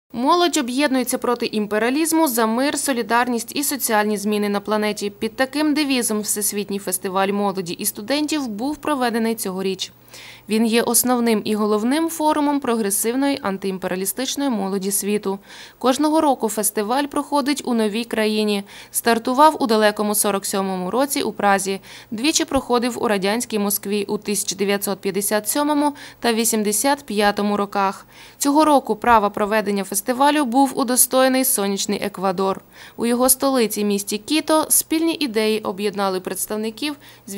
Молодь об'єднується проти імперіалізму за мир, солідарність і соціальні зміни на планеті. Під таким девізом Всесвітній фестиваль молоді і студентів був проведений цьогоріч. Він є основним і головним форумом прогресивної антиімперіалістичної молоді світу. Кожного року фестиваль проходить у новій країні. Стартував у далекому 47-му році у Празі. Двічі проходив у радянській Москві у 1957 та 85 роках. Цього року права проведення фестивалю був удостоєний сонячний Еквадор. У його столиці місті Кіто спільні ідеї об'єднали представників з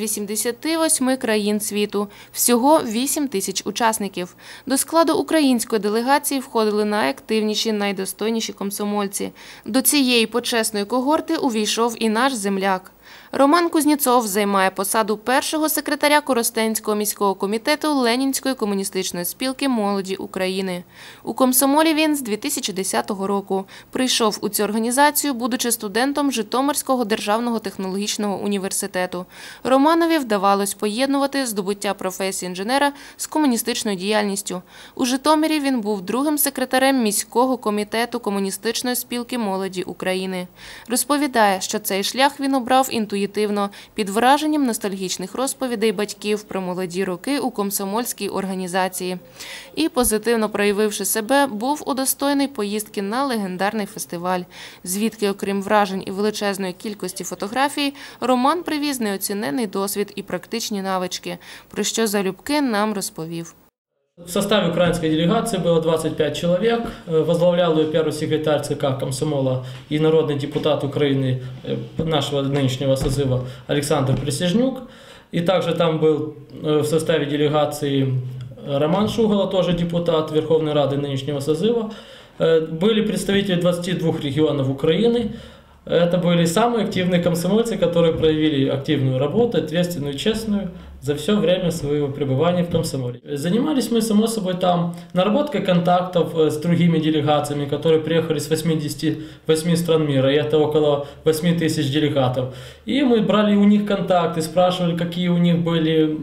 88 країн світу. Всього 8 тисяч учасників. До складу української делегації входили найактивніші, найдостойніші комсомольці. До цієї почесної когорти увійшов і наш земляк. Роман Кузнєцов займає посаду першого секретаря Коростенського міського комітету Ленінської комуністичної спілки молоді України. У комсомолі він з 2010 року. Прийшов у цю організацію, будучи студентом Житомирського державного технологічного університету. Романові вдавалось поєднувати здобуття професії інженера з комуністичною діяльністю. У Житомирі він був другим секретарем міського комітету Комуністичної спілки молоді України. Розповідає, що цей шлях він обрав інтуїтивно, під враженням ностальгічних розповідей батьків про молоді роки у комсомольській організації. І, позитивно проявивши себе, був удостоєний поїздки на легендарний фестиваль, звідки, окрім вражень і величезної кількості фотографій, Роман привіз неоцінений досвід і практичні навички, про що залюбки нам розповів. В составе украинской делегации было 25 человек. Возглавлял ее первый секретарь ЦК комсомола и народный депутат Украины нашего нынешнего созыва Александр Присяжнюк. И также там был в составе делегации Роман Шугало, тоже депутат Верховной Рады нынешнего созыва. Были представители 22 регионов Украины. Это были самые активные комсомольцы, которые проявили активную работу, ответственную и честную за все время своего пребывания в комсомоле. Занимались мы, само собой, там наработкой контактов с другими делегациями, которые приехали с 88 стран мира, и это около 8 тысяч делегатов. И мы брали у них контакты, спрашивали, какие у них были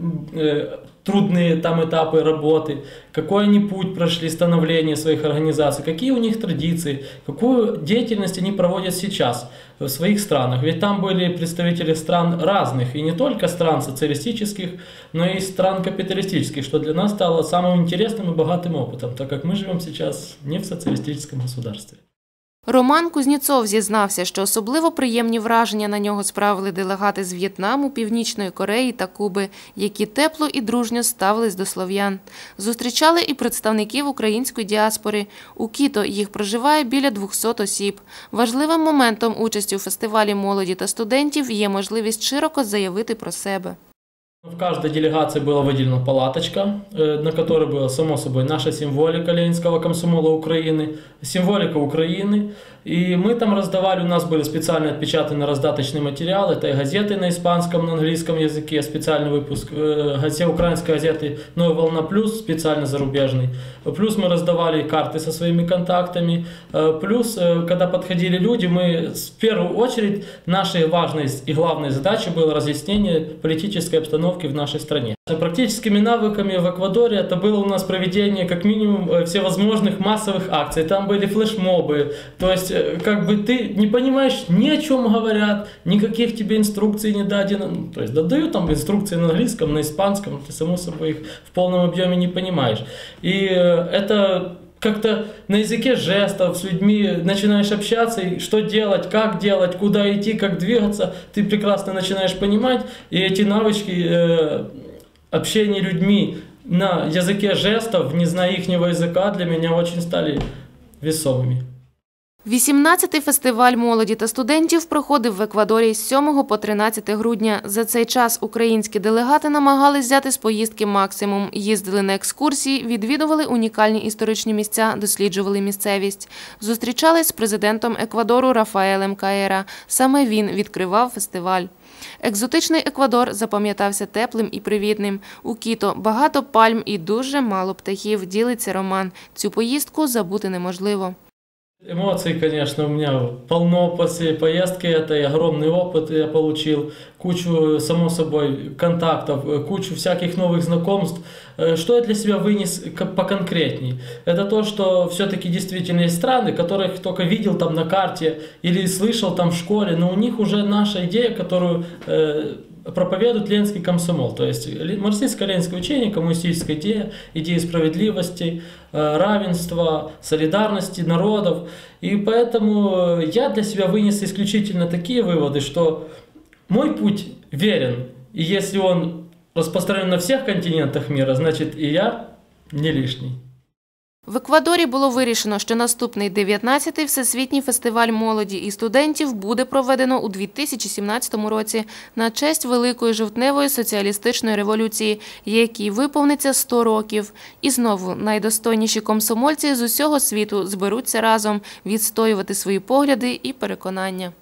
трудные там этапы работы, какой они путь прошли становления своих организаций, какие у них традиции, какую деятельность они проводят сейчас в своих странах. Ведь там были представители стран разных, и не только стран социалистических, но и стран капиталистических, что для нас стало самым интересным и богатым опытом, так как мы живем сейчас не в социалистическом государстве. Роман Кузнєцов зізнався, що особливо приємні враження на нього справили делегати з В'єтнаму, Північної Кореї та Куби, які тепло і дружньо ставились до слов'ян. Зустрічали і представників української діаспори. У Кіто їх проживає біля 200 осіб. Важливим моментом участі у фестивалі молоді та студентів є можливість широко заявити про себе. В каждой делегации была выделена палаточка, на которой была, само собой, наша символика Ленинского комсомола Украины, символика Украины. И мы там раздавали, у нас были специально отпечатаны раздаточные материалы, это и газеты на испанском, на английском языке, специальный выпуск, украинской газеты «Новая волна плюс», специально зарубежный. Плюс мы раздавали карты со своими контактами. Плюс, когда подходили люди, мы в первую очередь, нашей важной и главной задачей было разъяснение политической обстановки в нашей стране. Практическими навыками в Эквадоре это было у нас проведение как минимум всевозможных массовых акций. Там были флешмобы, то есть как бы ты не понимаешь ни о чем говорят, никаких тебе инструкций не дадено. То есть дают там инструкции на английском, на испанском, ты само собой их в полном объеме не понимаешь. И это как-то на языке жестов с людьми начинаешь общаться, и что делать, куда идти, как двигаться, ты прекрасно начинаешь понимать, и эти навычки общения людьми на языке жестов, не зная ихнего языка, для меня очень стали весомыми. 18-й фестиваль молоді та студентів проходив в Еквадорі з 7 по 13 грудня. За цей час українські делегати намагались взяти з поїздки максимум. Їздили на екскурсії, відвідували унікальні історичні місця, досліджували місцевість. Зустрічались з президентом Еквадору Рафаелем Каера. Саме він відкривав фестиваль. Екзотичний Еквадор запам'ятався теплим і привітним. У Кіто багато пальм і дуже мало птахів, ділиться Роман. Цю поїздку забути неможливо. Эмоций, конечно, у меня полно после поездки этой, огромный опыт я получил, кучу, само собой, контактов, кучу всяких новых знакомств. Что я для себя вынес поконкретней? Это то, что все-таки действительно есть страны, которых только видел там на карте или слышал там в школе, но у них уже наша идея, которую проповедует ленинский комсомол, то есть марксистско-ленинское учение, коммунистическая идея, идеи справедливости, равенства, солидарности народов. И поэтому я для себя вынес исключительно такие выводы, что мой путь верен, и если он распространен на всех континентах мира, значит и я не лишний. В Еквадорі було вирішено, що наступний 19-й Всесвітній фестиваль молоді і студентів буде проведено у 2017 році на честь Великої жовтневої соціалістичної революції, якій виповниться 100 років. І знову найдостойніші комсомольці з усього світу зберуться разом відстоювати свої погляди і переконання.